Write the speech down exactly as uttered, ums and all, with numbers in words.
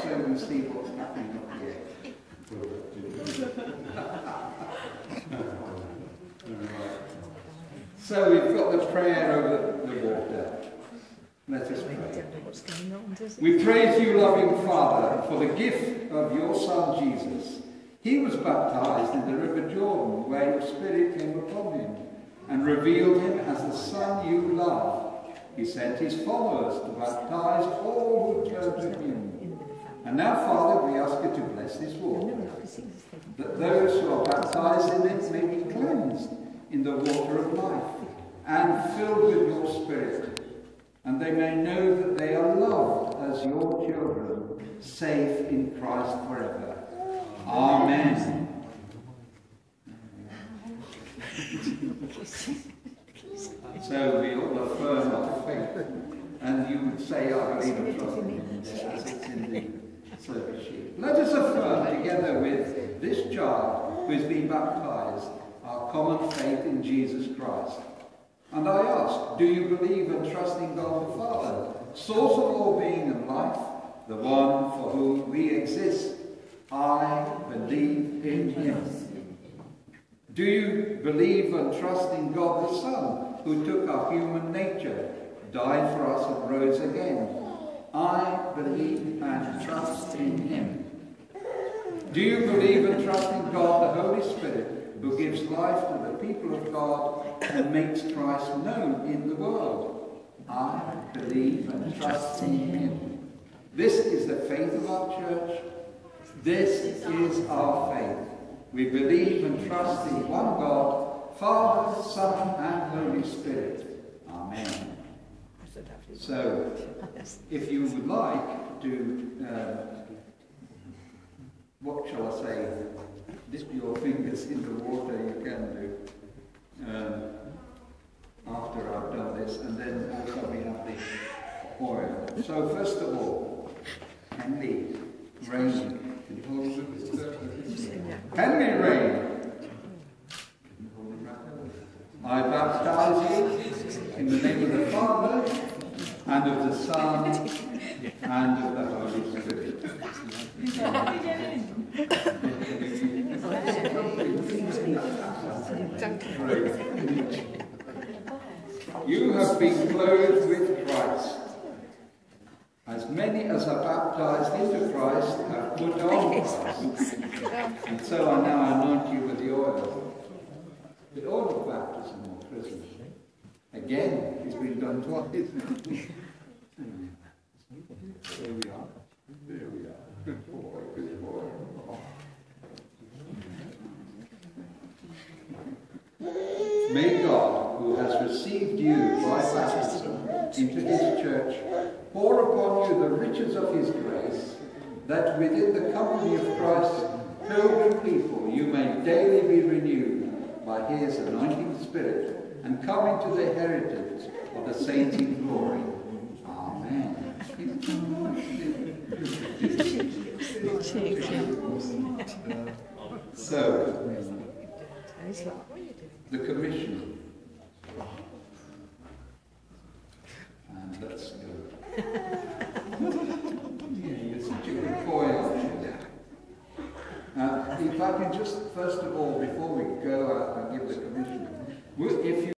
so we see what's happening up here. So we've got the prayer over the water. Let us pray. We praise you, loving Father, for the gift of your Son Jesus. He was baptized in the river Jordan, where your Spirit came upon him and revealed him as the Son you love. He sent his followers to baptize all who turn to him. And now, Father, we ask you to bless this water, that those who are baptized in it may be cleansed in the water of life and filled with your Spirit, and they may know that they are loved as your children, safe in Christ forever. Amen. So we all affirm our faith, and you would say, I believe and trust in him, as it's in the service sheet. Let us affirm together with this child who is being baptized our common faith in Jesus Christ. And I ask, do you believe and trust in God the Father, source of all being and life, the one for whom we exist? I believe in him. Do you believe and trust in God the Son, who took our human nature, died for us and rose again? I believe and trust in him. Do you believe and trust in God the Holy Spirit, who gives life to the people of God and makes Christ known in the world? I believe and trust in him. This is the faith of our church. This is our faith. We believe and trust in one God, Father, Son, and Holy Spirit. Amen. So, if you would like to, uh, what shall I say, dip your fingers in the water, you can do, um, after I've done this, and then also we have the oil. So, first of all, Henley, rain. Henley Rain, I baptize you in the name of the Father, and of the Son, and of the Holy Spirit. You have been clothed with Christ. As many as are baptized into Christ have put on Christ. And so I now anoint you with the oil. The oil of baptism or chrism. Again, it's been done twice. There we are. There we are. Good boy, good boy. May God, who has received you by baptism into his church, pour upon you the riches of his grace, that within the company of Christ's pilgrim people you may daily be renewed by his anointing Spirit, and come into the heritage of the saints in glory. Amen. So, the commission. And let's go. It's a chicken coil. Uh, if I can just, first of all, before we go out and give the commission, if you